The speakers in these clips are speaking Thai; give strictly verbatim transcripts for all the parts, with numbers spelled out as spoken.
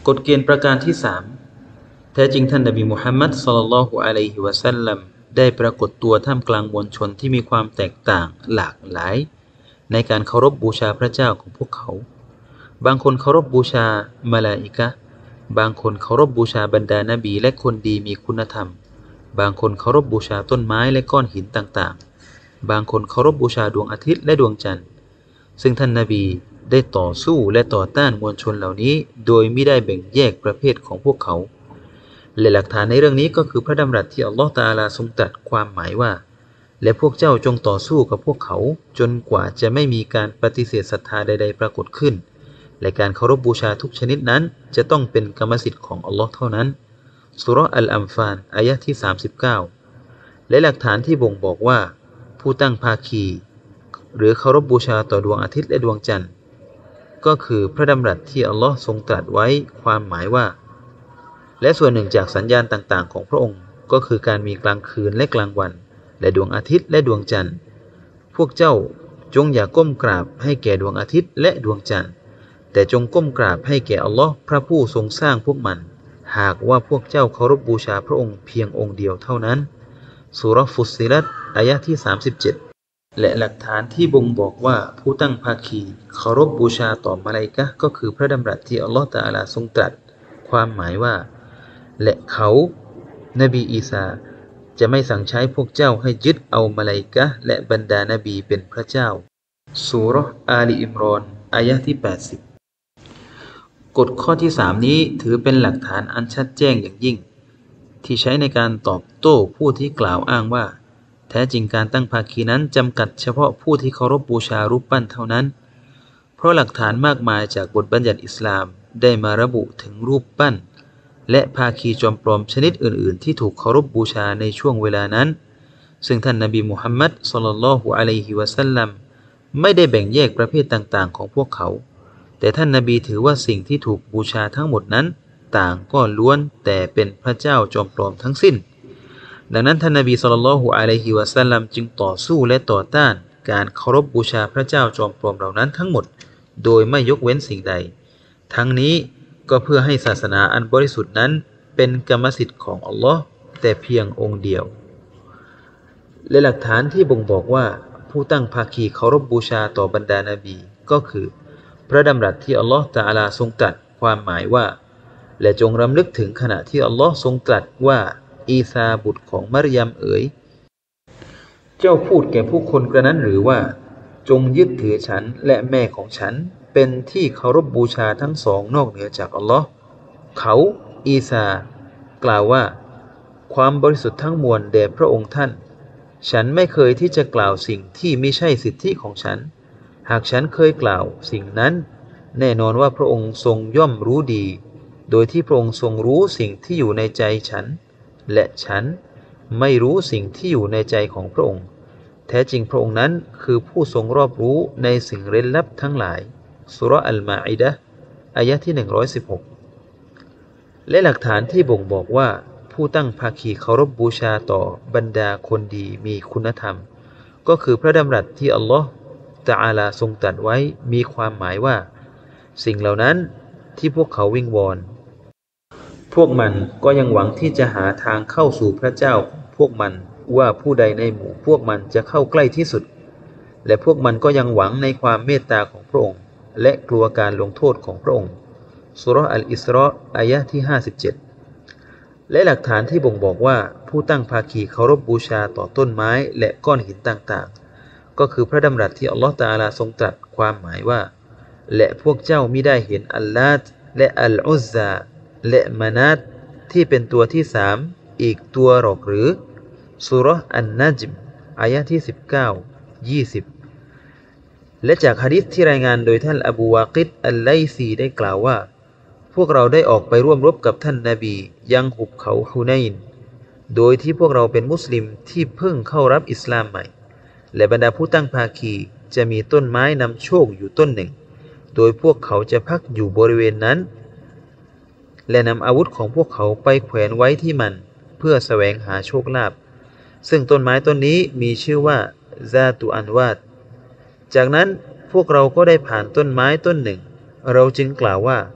กฎเกณฑ์ประการที่สามแท้จริงท่านนบีมุฮัมมัดศ็อลลัลลอฮุอะลัยฮิวะซัลลัมได้ปรากฏตัวท่ามกลางมวลชนที่มีความแตกต่างหลากหลายในการเคารพบูชาพระเจ้าของพวกเขาบางคนเคารพบูชามลาอิกะห์บางคนเคารพบูชาบรรดานบีและคนดีมีคุณธรรมบางคนเคารพบูชาต้นไม้และก้อนหินต่างๆบางคนเคารพบูชาดวงอาทิตย์และดวงจันทร์ซึ่งท่านนบีได้ต่อสู้และต่อต้านมวลชนเหล่านี้โดยไม่ได้แบ่งแยกประเภทของพวกเขาและหลักฐานในเรื่องนี้ก็คือพระดำรัสที่อัลลอฮฺตะอาลาทรงตรัสความหมายว่าและพวกเจ้าจงต่อสู้กับพวกเขาจนกว่าจะไม่มีการปฏิเสธศรัทธาใดๆปรากฏขึ้นและการเคารพบูชาทุกชนิดนั้นจะต้องเป็นกรรมสิทธิ์ของอัลลอฮ์เท่านั้นซูเราะห์อัลอัมฟาลอายะห์ที่สามสิบเก้าและหลักฐานที่บ่งบอกว่าผู้ตั้งภาคีหรือเคารพบูชาต่อดวงอาทิตย์และดวงจันทร์ก็คือพระดำรัสที่อัลลอฮ์ทรงตรัสไว้ความหมายว่าและส่วนหนึ่งจากสัญญาณต่างๆของพระองค์ก็คือการมีกลางคืนและกลางวันและดวงอาทิตย์และดวงจันทร์พวกเจ้าจงอย่าก้มกราบให้แก่ดวงอาทิตย์และดวงจันทร์แต่จงก้มกราบให้แก่อัลลอฮ์พระผู้ทรงสร้างพวกมันหากว่าพวกเจ้าเคารพบูชาพระองค์เพียงองค์เดียวเท่านั้นซูเราะห์ฟุสซิลัตอายะห์ที่สามสิบเจ็ดและหลักฐานที่บ่งบอกว่าผู้ตั้งภาคีเคารพบูชาต่อมลาอิกะห์ก็คือพระดำรัสที่อัลลอฮฺตะอาลาทรงตรัสความหมายว่าและเขานบีอีสาจะไม่สั่งใช้พวกเจ้าให้ยึดเอามลาอิกะห์และบรรดานบีเป็นพระเจ้าซูเราะห์อาลีอิมรอนอายะห์ที่แปดสิบกฎข้อที่สามนี้ถือเป็นหลักฐานอันชัดแจ้งอย่างยิ่งที่ใช้ในการตอบโต้ผู้ที่กล่าวอ้างว่าแท้จริงการตั้งภาคีนั้นจำกัดเฉพาะผู้ที่เคารพบูชารูปปั้นเท่านั้นเพราะหลักฐานมากมายจากบทบัญญัติอิสลามได้มาระบุถึงรูปปั้นและภาคีจอมปลอมชนิดอื่นๆที่ถูกเคารพบูชาในช่วงเวลานั้นซึ่งท่านนบีมุฮัมมัดศ็อลลัลลอฮุอะลัยฮิวะซัลลัมไม่ได้แบ่งแยกประเภทต่างๆของพวกเขาแต่ท่านนบีถือว่าสิ่งที่ถูกบูชาทั้งหมดนั้นต่างก็ล้วนแต่เป็นพระเจ้าจอมปลอมทั้งสิ้นดังนั้นท่านนบีศ็อลลัลลอฮุอะลัยฮิวะซัลลัมจึงต่อสู้และต่อต้านการเคารพบูชาพระเจ้าจอมปลอมเหล่านั้นทั้งหมดโดยไม่ยกเว้นสิ่งใดทั้งนี้ก็เพื่อให้ศาสนาอันบริสุทธิ์นั้นเป็นกรรมสิทธิ์ของอัลลอฮ์แต่เพียงองค์เดียวและหลักฐานที่บ่งบอกว่าผู้ตั้งภาคีเคารพบูชาต่อบรรดานบีก็คือพระดำรัสที่อัลลอฮ์ตะอาลาทรงตรัสความหมายว่าและจงรำลึกถึงขณะที่อัลลอฮ์ทรงตรัสว่าอีซาบุตรของมารยมเอ๋ยเจ้าพูดแก่ผู้คนกระนั้นหรือว่าจงยึดถือฉันและแม่ของฉันเป็นที่เคารพบูชาทั้งสองนอกเหนือจากอัลลอฮ์เขาอีซากล่าวว่าความบริสุทธิ์ทั้งมวลแด่พระองค์ท่านฉันไม่เคยที่จะกล่าวสิ่งที่ไม่ใช่สิทธิของฉันหากฉันเคยกล่าวสิ่งนั้นแน่นอนว่าพระองค์ทรงย่อมรู้ดีโดยที่พระองค์ทรงรู้สิ่งที่อยู่ในใจฉันและฉันไม่รู้สิ่งที่อยู่ในใจของพระองค์แท้จริงพระองค์นั้นคือผู้ทรงรอบรู้ในสิ่งเร้นลับทั้งหลายซูเราะห์อัลมาอิดะห์อายะห์ที่หนึ่งร้อยสิบหกและหลักฐานที่บ่งบอกว่าผู้ตั้งภาคีเคารพบูชาต่อบรรดาคนดีมีคุณธรรมก็คือพระดำรัสที่อัลลอฮ์ตะอาลาทรงตรัสไว้มีความหมายว่าสิ่งเหล่านั้นที่พวกเขาวิงวอนพวกมันก็ยังหวังที่จะหาทางเข้าสู่พระเจ้าของพวกมันว่าผู้ใดในหมู่พวกมันจะเข้าใกล้ที่สุดและพวกมันก็ยังหวังในความเมตตาของพระองค์และกลัวการลงโทษของพระองค์ซูเราะห์อัลอิสรออายะห์ที่ห้าสิบเจ็ดและหลักฐานที่บ่งบอกว่าผู้ตั้งภาคีเคารพบูชาต่อต้นไม้และก้อนหินต่างๆก็คือพระดำรัสที่อัลลอฮฺตะอาลาทรงตรัสความหมายว่าและพวกเจ้ามิได้เห็นอัลลาตและอัลอุซซาและมานาตที่เป็นตัวที่สามอีกตัวหรอกหรือซูเราะห์อันนัจมอายะห์ที่สิบเก้า ยี่สิบและจากหะดีษที่รายงานโดยท่านอบูวากิดอัลไลซีได้กล่าวว่าพวกเราได้ออกไปร่วมรบกับท่านนบียังหุบเขาฮุนัยน์โดยที่พวกเราเป็นมุสลิมที่เพิ่งเข้ารับอิสลามใหม่และบรรดาผู้ตั้งภาคีจะมีต้นไม้นำโชคอยู่ต้นหนึ่งโดยพวกเขาจะพักอยู่บริเวณนั้นและนำอาวุธของพวกเขาไปแขวนไว้ที่มันเพื่อแสวงหาโชคลาภซึ่งต้นไม้ต้นนี้มีชื่อว่าซาตุอันวาดจากนั้นพวกเราก็ได้ผ่านต้นไม้ต้นหนึ่งเราจึงกล่าวว่า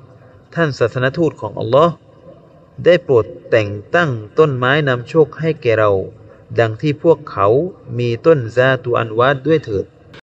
ท่านศาสนทูตของอัลลอฮ์ได้โปรดแต่งตั้งต้นไม้นำโชคให้แก่เราดังที่พวกเขามีต้นซาตุอันวาดด้วยเถิด